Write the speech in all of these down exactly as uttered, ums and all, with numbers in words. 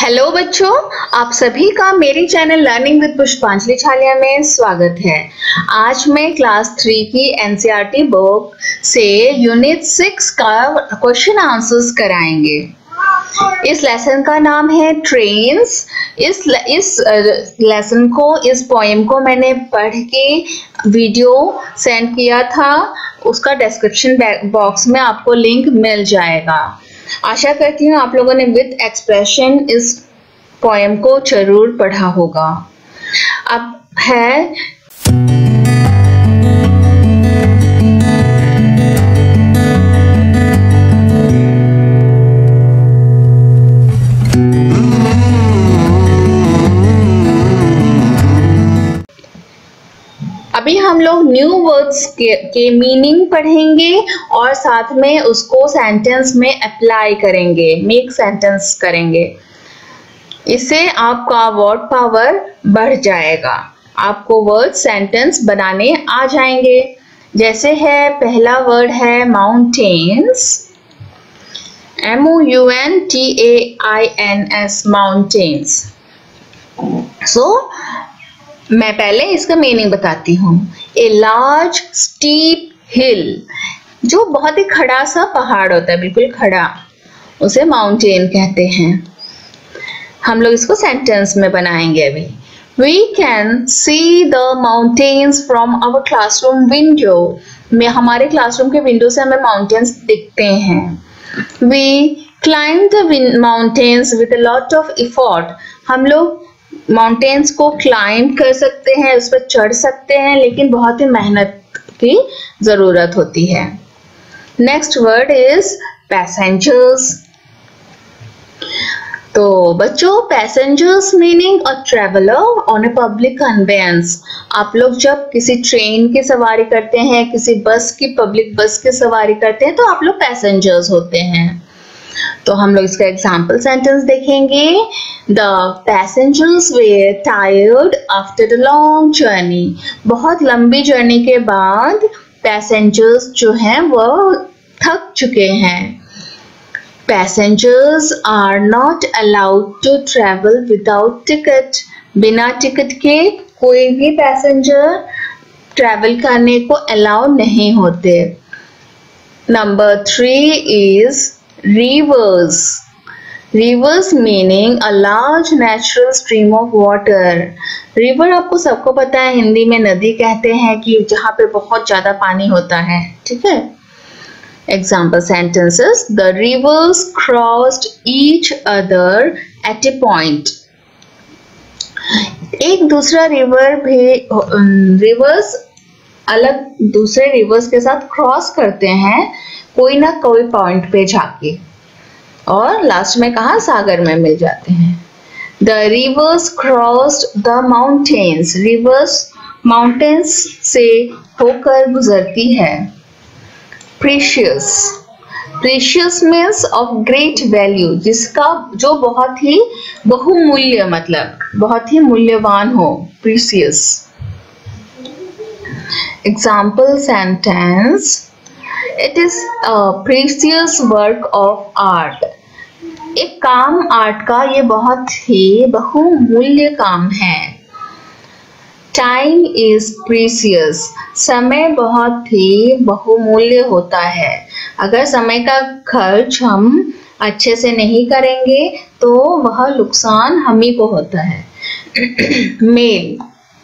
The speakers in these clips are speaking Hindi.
हेलो बच्चों, आप सभी का मेरे चैनल लर्निंग विद पुष्पांजलि छालिया में स्वागत है। आज मैं क्लास थ्री की एनसीईआरटी बुक से यूनिट सिक्स का क्वेश्चन आंसर्स कराएंगे। इस लेसन का नाम है ट्रेन्स। इस इस लेसन को, इस पोएम को मैंने पढ़ के वीडियो सेंड किया था, उसका डिस्क्रिप्शन बॉक्स में आपको लिंक मिल जाएगा। आशा करती हूँ आप लोगों ने विद एक्सप्रेशन इस पोएम को जरूर पढ़ा होगा। अब है अभी हम लोग न्यू वर्ड्स के, के मीनिंग पढ़ेंगे और साथ में उसको सेंटेंस में अप्लाई करेंगे, मेक सेंटेंस करेंगे। इससे आपका वर्ड पावर बढ़ जाएगा, आपको वर्ड सेंटेंस बनाने आ जाएंगे। जैसे है, पहला वर्ड है mountains, M O U N T A I N S, mountains. So मैं पहले इसका मीनिंग बताती हूँ। ए लार्ज स्टीप हिल, जो बहुत ही खड़ा सा पहाड़ होता है, बिल्कुल खड़ा, उसे माउंटेन कहते हैं। हम लोग इसको सेंटेंस में बनाएंगे अभी। We can see the mountains from our classroom window, में हमारे क्लासरूम के विंडो से हमें माउंटेन्स दिखते हैं। We climb the mountains with a lot of effort, हम लोग माउंटेन्स को क्लाइंब कर सकते हैं, उस पर चढ़ सकते हैं, लेकिन बहुत ही मेहनत की जरूरत होती है। Next word is passengers. तो बच्चों, passengers meaning a traveller on a public conveyance. आप लोग जब किसी ट्रेन की सवारी करते हैं, किसी बस की, पब्लिक बस की सवारी करते हैं, तो आप लोग पैसेंजर्स होते हैं। तो हम लोग इसका एग्जाम्पल सेंटेंस देखेंगे। The passengers were tired after the long journey, बहुत लंबी जर्नी के बाद पैसेंजर्स जो हैं वो थक चुके हैं। Passengers are not allowed to travel without ticket, बिना टिकट के कोई भी पैसेंजर ट्रेवल करने को अलाउ नहीं होते। Number three is rivers. Rivers meaning a large natural stream of water. River आपको सबको पता है, हिंदी में नदी कहते हैं कि जहाँ पे बहुत ज्यादा पानी होता है, ठीक है। Example sentences: The rivers crossed each other at a point. एक दूसरा रिवर भी, रिवर्स अलग दूसरे रिवर्स के साथ क्रॉस करते हैं कोई ना कोई पॉइंट पे जाके, और लास्ट में कहा, सागर में मिल जाते हैं। The rivers crossed the mountains, rivers mountains से होकर गुजरती है। Precious, precious means of great value, जिसका जो बहुत ही बहुमूल्य, मतलब बहुत ही मूल्यवान हो, precious. Example sentence: It is a precious work of art. एक काम आर्ट का ये बहुत ही बहुमूल्य काम है। Time is precious. समय बहुत ही बहुमूल्य होता है। अगर समय का खर्च हम अच्छे से नहीं करेंगे तो वह नुकसान हम ही को होता है। Mail,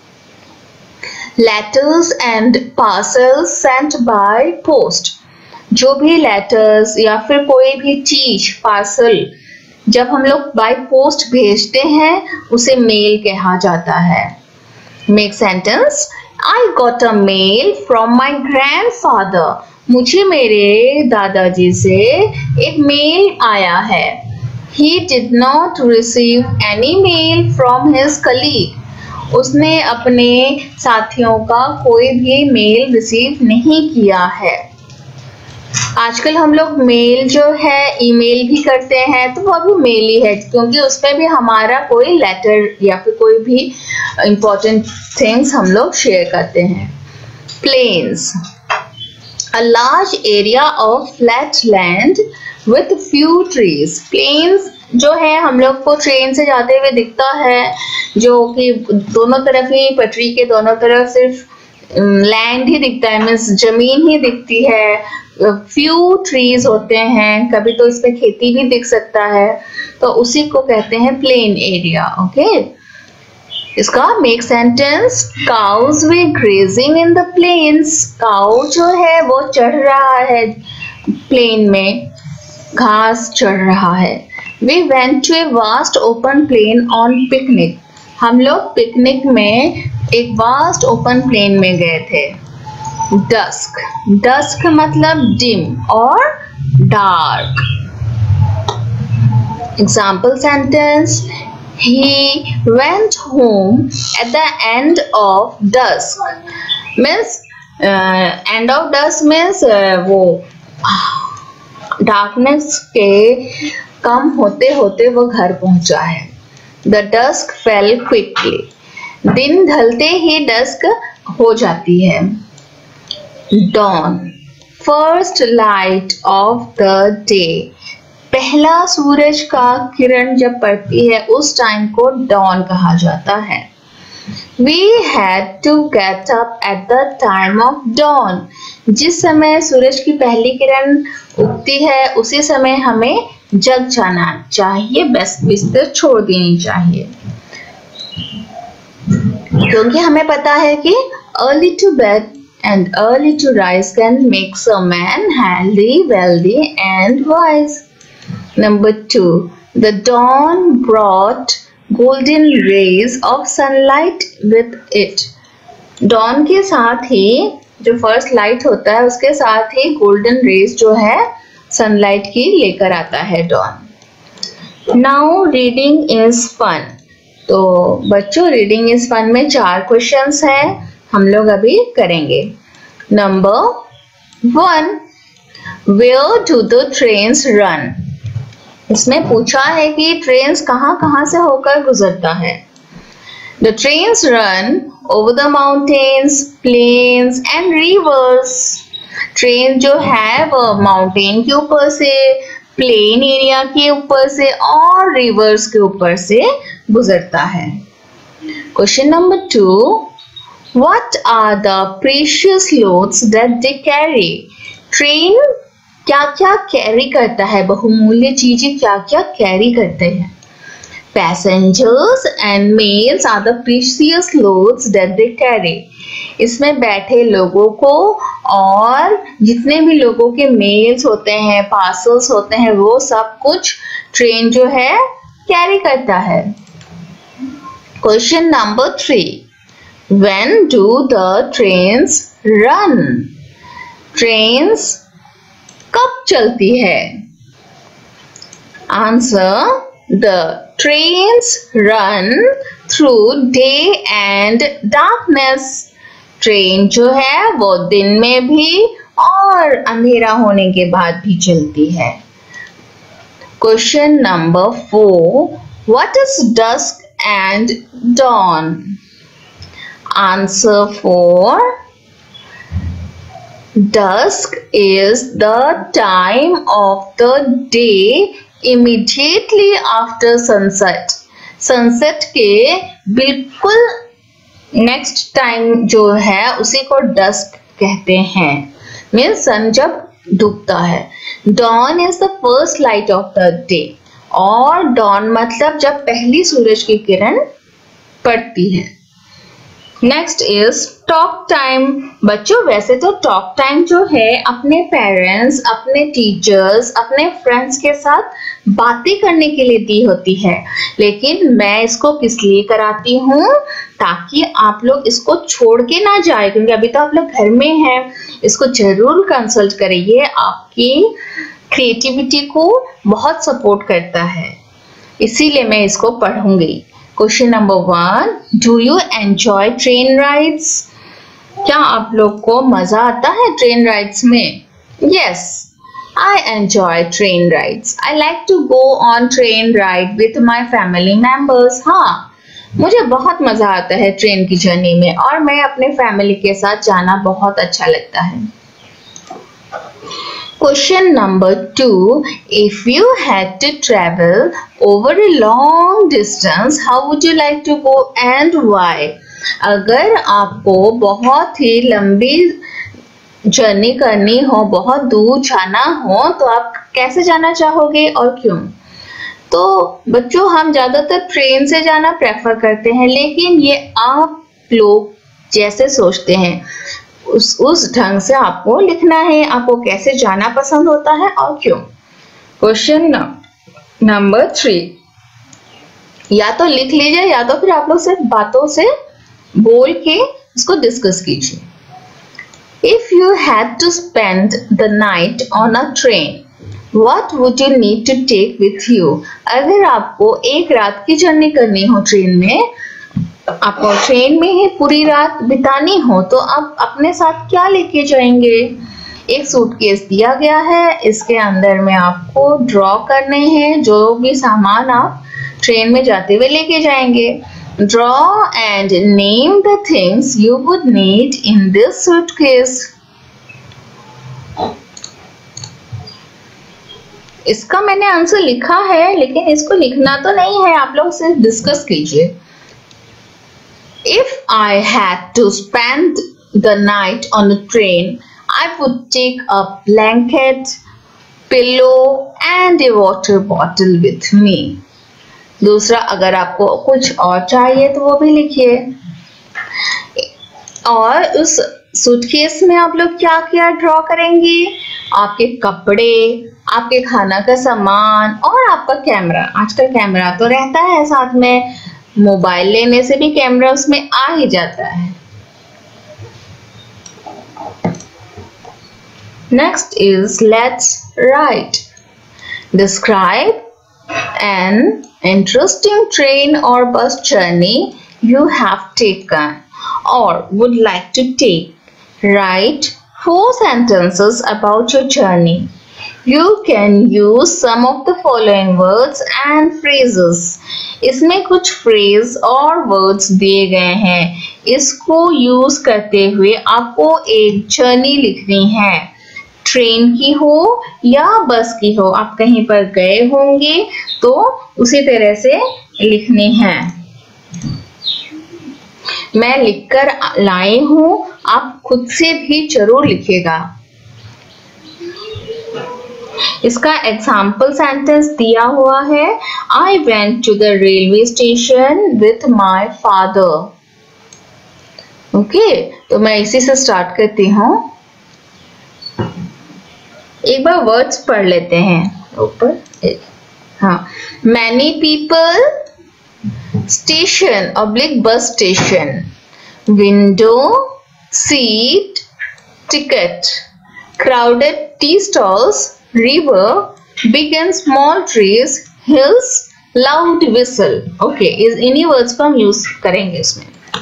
letters and parcels sent by post. जो भी लेटर्स या फिर कोई भी चीज, पार्सल, जब हम लोग बाय पोस्ट भेजते हैं उसे मेल कहा जाता है। Make sentence: I got a mail from my grandfather, मुझे मेरे दादाजी से एक मेल आया है। He did not receive any mail from his colleague, उसने अपने साथियों का कोई भी मेल रिसीव नहीं किया है। आजकल हम लोग मेल जो है ईमेल भी करते हैं, तो वो भी मेल ही है, क्योंकि उसमें भी हमारा कोई लेटर या फिर कोई भी इंपॉर्टेंट थिंग्स हम लोग शेयर करते हैं। Plains, a large area of flat land with few trees. Plains जो है हम लोग को ट्रेन से जाते हुए दिखता है, जो कि दोनों तरफ ही पटरी के दोनों तरफ सिर्फ लैंड ही दिखता है, मीन्स जमीन ही दिखती है, फ्यू ट्रीज होते हैं, कभी तो इसमें खेती भी दिख सकता है, तो उसी को कहते हैं प्लेन एरिया। ओके, इसका make sentence, cows were grazing in the plains. Cow जो है वो चढ़ रहा है प्लेन में, घास चढ़ रहा है। We went to a vast open plain on picnic. हम लोग पिकनिक में एक वास्ट ओपन प्लेन में गए थे। डस्क, डस्क मतलब डिम और dark. Example sentence, he went home at the end of dusk। means uh, end of dusk means uh, वो डार्कनेस के कम होते होते वो घर पहुंचा है। The dusk fell quickly। दिन ढलते ही डस्क हो जाती है। Dawn, first light of the day। पहला सूरज का किरण जब पड़ती है उस टाइम को dawn कहा जाता है। We had to get up at the time of dawn। जिस समय सूरज की पहली किरण उगती है उसी समय हमें जग जाना चाहिए, बस बिस्तर छोड़ देनी चाहिए, क्योंकि हमें पता है कि early to bed and early to rise can make a man healthy, wealthy and wise। Number two, the dawn brought golden rays of sunlight with it। dawn के साथ ही जो फर्स्ट लाइट होता है उसके साथ ही गोल्डन रेज जो है सनलाइट की लेकर आता है dawn। Now reading is fun। तो बच्चों रीडिंग इज फन में चार क्वेश्चंस हैं, हम लोग अभी करेंगे। Number one, Where do the trains run? इसमें पूछा है कि ट्रेन्स कहां कहां से होकर गुजरता है। The trains run over the mountains, plains and rivers। Train जो है वो माउंटेन के ऊपर से, प्लेन एरिया के ऊपर से और रिवर्स के ऊपर से गुजरता है। Question number two, What are the precious loads that they carry? Train क्या क्या कैरी करता है, बहुमूल्य चीजें क्या क्या कैरी करते हैं। Passengers and mails are the precious loads that they carry। इसमें बैठे लोगों को और जितने भी लोगों के मेल्स होते हैं, पार्सल्स होते हैं, वो सब कुछ ट्रेन जो है कैरी करता है। Question number three, When do the trains run? Trains कब चलती है? Answer, the trains run through day and darkness। Train जो है वो दिन में भी और अंधेरा होने के बाद भी चलती है। Question number four, What is dusk and dawn? Answer for dusk is the time of the day immediately after sunset। Sunset के बिल्कुल नेक्स्ट टाइम जो है उसी को डस्क कहते हैं, मीन्स सन जब डूबता है। dawn is the first light of the day। और dawn मतलब जब पहली सूरज की किरण पड़ती है। Next is talk time. बच्चों वैसे तो टॉक टाइम जो है अपने पेरेंट्स, अपने टीचर्स, अपने फ्रेंड्स के साथ बातें करने के लिए दी होती है, लेकिन मैं इसको किस लिए कराती हूँ, ताकि आप लोग इसको छोड़ के ना जाए, क्योंकि अभी तो आप लोग घर में हैं। इसको जरूर कंसल्ट करिए, आपकी क्रिएटिविटी को बहुत सपोर्ट करता है, इसीलिए मैं इसको पढ़ूंगी। Question number one, do you enjoy train rides? क्या आप लोग को मजा आता है ट्रेन राइड्स में? Yes, I enjoy train rides. I like to go on train ride with my family members. हाँ, मुझे बहुत मजा आता है ट्रेन की जर्नी में और मैं अपने फैमिली के साथ जाना बहुत अच्छा लगता है। Question number two. If you had to travel over a long distance, how would you like to go and why? अगर आपको बहुत ही लंबी जर्नी करनी हो, बहुत दूर जाना हो, तो आप कैसे जाना चाहोगे और क्यों? तो बच्चों, हम ज्यादातर ट्रेन से जाना प्रेफर करते हैं, लेकिन ये आप लोग जैसे सोचते हैं उस उस ढंग से आपको लिखना है। आपको कैसे जाना पसंद होता है और क्यों? क्वेश्चन नंबर थ्री, या तो लिख लीजिए या तो फिर आप लोग सिर्फ बातों से बोल के इसको डिस्कस कीजिए। If you had to spend the night on a train, what would you need to take with you? अगर आपको एक रात की जर्नी करनी हो ट्रेन में, आपको ट्रेन में ही पूरी रात बितानी हो, तो आप अपने साथ क्या लेके जाएंगे? एक सूटकेस दिया गया है, इसके अंदर में आपको ड्रॉ करने हैं जो भी सामान आप ट्रेन में जाते हुए लेके जाएंगे। Draw and name the things you would need in this suitcase. इसका मैंने आंसर लिखा है, लेकिन इसको लिखना तो नहीं है, आप लोग सिर्फ डिस्कस कीजिए। If I had to spend the night on a train, I would take a blanket, pillow and a water bottle with me. दूसरा, अगर आपको कुछ और चाहिए तो वो भी लिखिए। और उस सूटकेस में आप लोग क्या क्या ड्रॉ करेंगे? आपके कपड़े, आपके खाना का सामान और आपका कैमरा। आजकल कैमरा तो रहता है साथ में, मोबाइल लेने से भी कैमरा उसमें आ ही जाता है। Next is let's write. Describe an interesting train और bus journey you have taken or would like to take. Write four sentences about your journey. You can use some of the following words and phrases. इसमें कुछ phrase और words दिए गए हैं। इसको use करते हुए आपको एक journey लिखनी है। ट्रेन की हो या बस की हो, आप कहीं पर गए होंगे तो उसी तरह से लिखनी है। मैं लिखकर लाई हूं, आप खुद से भी जरूर लिखिएगा। इसका एग्जाम्पल सेंटेंस दिया हुआ है, I went to the railway station with my father. Okay, तो मैं इसी से स्टार्ट करती हूँ। एक बार वर्ड्स पढ़ लेते हैं ऊपर। हाँ, many people, station oblique bus station, window, seat, ticket, crowded tea stalls, river, big and small trees, hills, loud whistle. Okay, is any words को हम use करेंगे इसमें।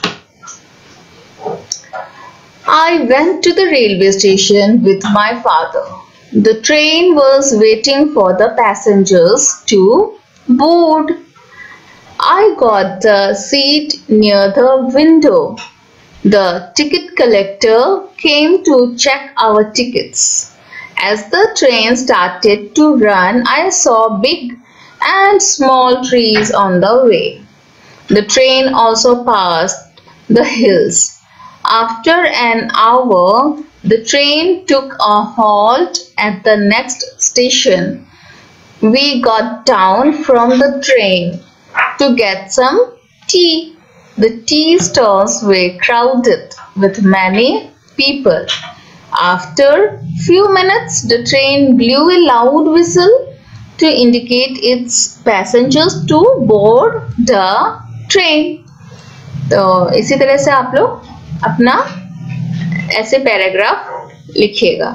I went to the railway station with my father. The train was waiting for the passengers to board. I got the seat near the window. The ticket collector came to check our tickets. As the train started to run, I saw big and small trees on the way. The train also passed the hills. After an hour, the train took a halt at the next station. We got down from the train to get some tea. The tea stalls were crowded with many people. After few minutes, the train blew a loud whistle to indicate its passengers to board the train. तो इसी तरह से आप लोग अपना ऐसे पैराग्राफ लिखिएगा।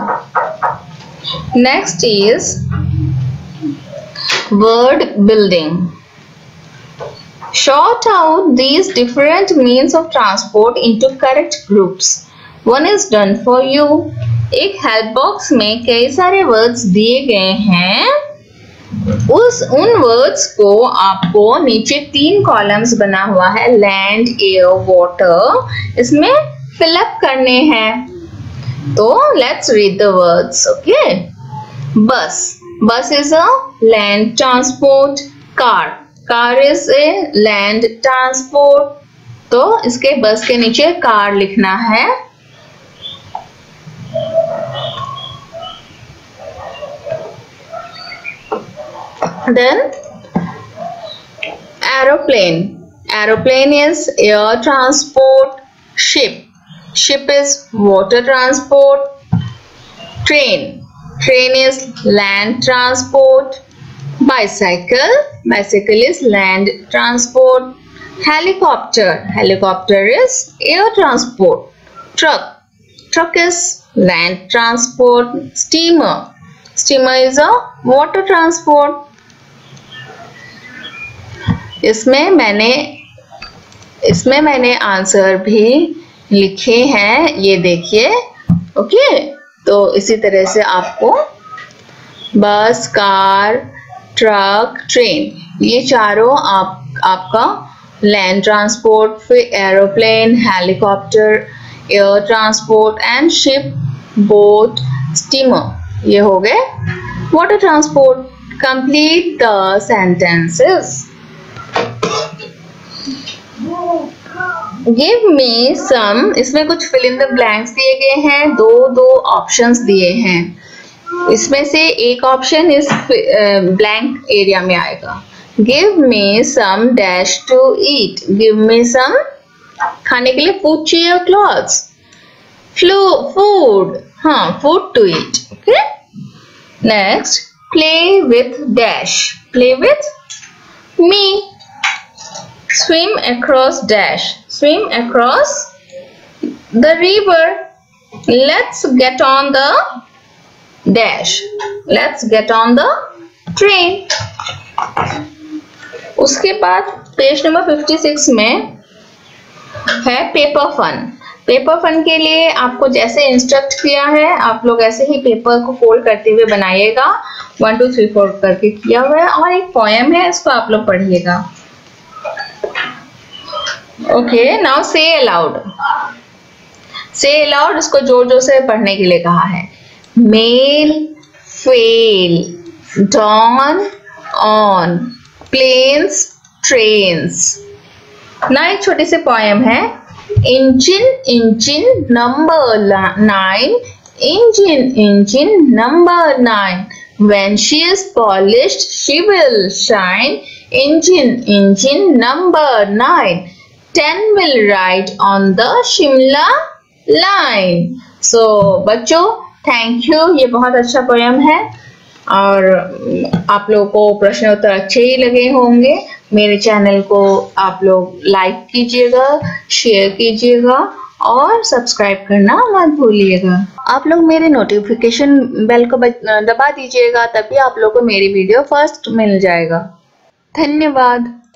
Next is word building. Sort out these different means of transport into correct groups. One is done for you. एक हेल्प बॉक्स में कई सारे वर्ड्स दिए गए हैं। उस उन वर्ड्स को आपको नीचे तीन कॉलम्स बना हुआ है, लैंड, एयर, वाटर, इसमें फिलअप करने हैं। तो let's read the words. Okay, bus. Bus is a land transport. Car. Car is a land transport. तो इसके बस के नीचे कार लिखना है. Then aeroplane. Aeroplane is air transport. Ship. Ship is water transport. Train. Train is land transport. Bicycle. Bicycle is land transport. Helicopter. Helicopter is air transport. Truck. Truck is land transport. Steamer. Steamer is a water transport. इसमें मैंने इसमें मैंने आंसर भी लिखे हैं, ये देखिए. ओके, तो इसी तरह से आपको बस, कार, ट्रक, ट्रेन, ये चारों आप आपका लैंड ट्रांसपोर्ट, फिर aeroplane, helicopter, air transport and ship, boat, steamer, ये हो गए water transport. Complete the sentences. Give me some, इसमें कुछ फिल इन द ब्लैंक्स दिए गए हैं, दो दो ऑप्शंस दिए हैं. इसमें से एक ऑप्शन इस ब्लैंक एरिया में आएगा. Give me some dash to eat. Give me some, खाने के लिए फूड चाहिए, क्लॉथ्स, फ्लू फूड, हाँ food to eat. Okay, next play with dash. Play with me. Swim across dash. Swim across the river. Let's get on the dash. Let's get on the train. उसके बाद पेज नंबर फिफ्टी सिक्स में है पेपर फन. पेपर फन के लिए आपको जैसे इंस्ट्रक्ट किया है, आप लोग ऐसे ही पेपर को फोल्ड करते हुए बनाइएगा. वन टू थ्री फोर करके किया हुआ है, और एक पोएम है, इसको आप लोग पढ़िएगा. Okay, now say aloud. Say aloud इसको जोर जोर से पढ़ने के लिए कहा है. Mail, fail, dawn, on, plains, trains. ना एक छोटी सी पोएम है. Engine, engine number nine. Engine, engine number nine. When she is polished, she will shine. Engine, engine number nine. Ten will ride on the Shimla line. So बच्चों, थैंक यू. ये बहुत अच्छा पोयम है और आप लोगों को प्रश्न उत्तर अच्छे ही लगे होंगे. मेरे चैनल को आप लोग लाइक कीजिएगा, शेयर कीजिएगा और सब्सक्राइब करना मत भूलिएगा. आप लोग मेरे नोटिफिकेशन बेल को दबा दीजिएगा, तभी आप लोग को मेरी वीडियो फर्स्ट मिल जाएगा. धन्यवाद.